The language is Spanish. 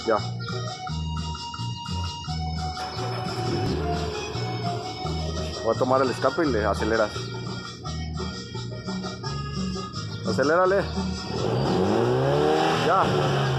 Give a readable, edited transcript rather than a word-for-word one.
Ya. Voy a tomar el escape y le aceleras. Acelérale. Ya.